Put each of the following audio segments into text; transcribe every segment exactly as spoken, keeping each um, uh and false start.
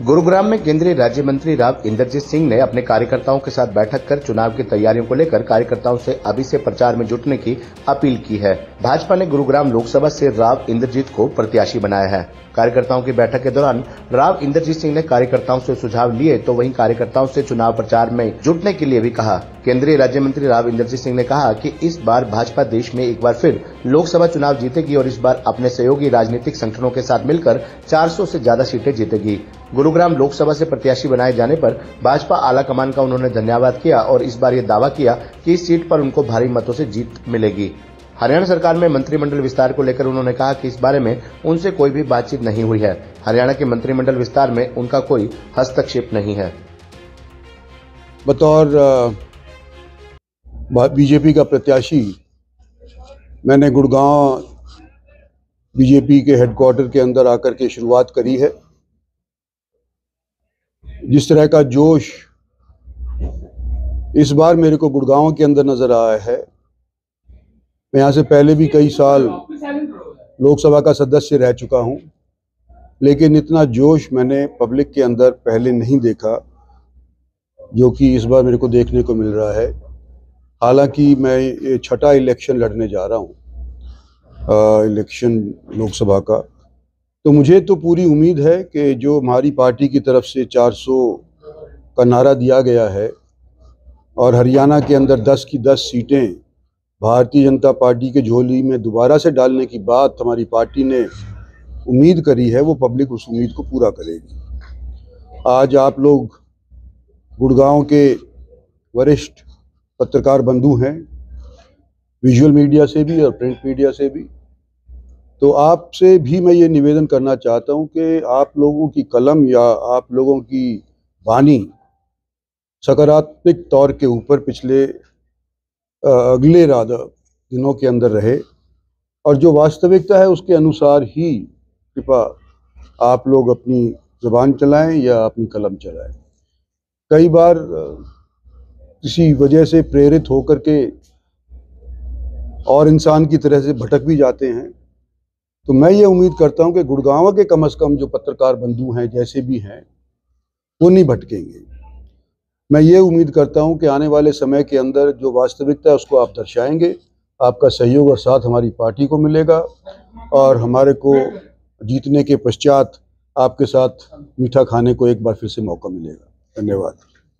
गुरुग्राम में केंद्रीय राज्य मंत्री राव इंद्रजीत सिंह ने अपने कार्यकर्ताओं के साथ बैठक कर चुनाव की तैयारियों को लेकर कार्यकर्ताओं से अभी से प्रचार में जुटने की अपील की है। भाजपा ने गुरुग्राम लोकसभा से राव इंद्रजीत को प्रत्याशी बनाया है। कार्यकर्ताओं की बैठक के दौरान राव इंद्रजीत सिंह ने कार्यकर्ताओं से सुझाव लिए तो वहीं कार्यकर्ताओं से चुनाव प्रचार में जुटने के लिए भी कहा। केंद्रीय राज्य मंत्री राव इंद्रजीत सिंह ने कहा कि इस बार भाजपा देश में एक बार फिर लोकसभा चुनाव जीतेगी और इस बार अपने सहयोगी राजनीतिक संगठनों के साथ मिलकर चार सौ से ज्यादा सीटें जीतेगी। गुरुग्राम लोकसभा से प्रत्याशी बनाए जाने पर भाजपा आला कमान का उन्होंने धन्यवाद किया और इस बार ये दावा किया कि इस सीट पर उनको भारी मतों से जीत मिलेगी। हरियाणा सरकार में मंत्रिमंडल विस्तार को लेकर उन्होंने कहा कि इस बारे में उनसे कोई भी बातचीत नहीं हुई है। हरियाणा के मंत्रिमंडल विस्तार में उनका कोई हस्तक्षेप नहीं है। बतौर बीजेपी का प्रत्याशी मैंने गुड़गांव बीजेपी के हेडक्वार्टर के अंदर आकर के शुरुआत करी है। जिस तरह का जोश इस बार मेरे को गुड़गांव के अंदर नजर आया है, मैं यहाँ से पहले भी कई साल लोकसभा का सदस्य रह चुका हूँ, लेकिन इतना जोश मैंने पब्लिक के अंदर पहले नहीं देखा जो कि इस बार मेरे को देखने को मिल रहा है। हालांकि मैं ये छठा इलेक्शन लड़ने जा रहा हूँ, इलेक्शन लोकसभा का, तो मुझे तो पूरी उम्मीद है कि जो हमारी पार्टी की तरफ से चार सौ का नारा दिया गया है और हरियाणा के अंदर दस की दस सीटें भारतीय जनता पार्टी के झोली में दोबारा से डालने की बात हमारी पार्टी ने उम्मीद करी है, वो पब्लिक उस उम्मीद को पूरा करेगी। आज आप लोग गुड़गांव के वरिष्ठ पत्रकार बंधु हैं, विजुअल मीडिया से भी और प्रिंट मीडिया से भी, तो आपसे भी मैं ये निवेदन करना चाहता हूँ कि आप लोगों की कलम या आप लोगों की वाणी सकारात्मक तौर के ऊपर पिछले अगले राधा दिनों के अंदर रहे और जो वास्तविकता है उसके अनुसार ही कृपा आप लोग अपनी ज़बान चलाएं या अपनी कलम चलाएं। कई बार किसी वजह से प्रेरित होकर के और इंसान की तरह से भटक भी जाते हैं, तो मैं ये उम्मीद करता हूं कि गुड़गांव के कम से कम जो पत्रकार बंधु हैं जैसे भी हैं वो नहीं भटकेंगे। मैं ये उम्मीद करता हूं कि आने वाले समय के अंदर जो वास्तविकता है उसको आप दर्शाएंगे, आपका सहयोग और साथ हमारी पार्टी को मिलेगा और हमारे को जीतने के पश्चात आपके साथ मीठा खाने को एक बार फिर से मौका मिलेगा। धन्यवाद।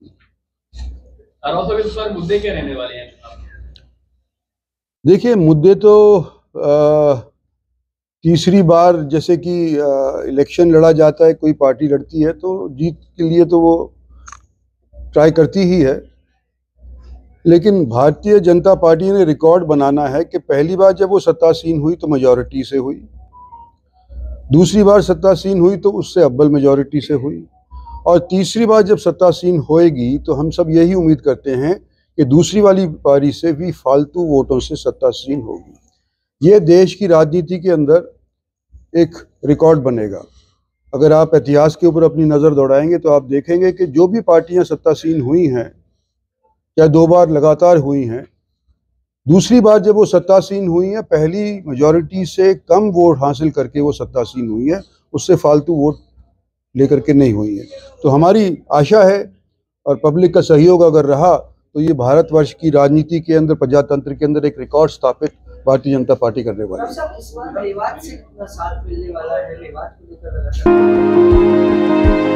मुद्दे क्या रहने वाले हैं? देखिए, मुद्दे तो आ, तीसरी बार जैसे कि इलेक्शन लड़ा जाता है, कोई पार्टी लड़ती है तो जीत के लिए तो वो ट्राई करती ही है, लेकिन भारतीय जनता पार्टी ने रिकॉर्ड बनाना है कि पहली बार जब वो सत्तासीन हुई तो मेजॉरिटी से हुई, दूसरी बार सत्तासीन हुई तो उससे अव्वल मेजॉरिटी से हुई और तीसरी बार जब सत्तासीन होएगी तो हम सब यही उम्मीद करते हैं कि दूसरी वाली पारी से भी फालतू वोटों से सत्तासीन होगी। ये देश की राजनीति के अंदर एक रिकॉर्ड बनेगा। अगर आप इतिहास के ऊपर अपनी नज़र दौड़ाएंगे तो आप देखेंगे कि जो भी पार्टियां सत्तासीन हुई हैं या दो बार लगातार हुई हैं, दूसरी बार जब वो सत्तासीन हुई हैं पहली मेजॉरिटी से कम वोट हासिल करके वो सत्तासीन हुई हैं, उससे फालतू वोट लेकर के नहीं हुई हैं। तो हमारी आशा है और पब्लिक का सहयोग अगर रहा तो ये भारतवर्ष की राजनीति के अंदर, प्रजातंत्र के अंदर एक रिकॉर्ड स्थापित भारतीय जनता पार्टी करने वाली है। इस बार विवाद से साथ मिलने वाला है, विवाद को लेकर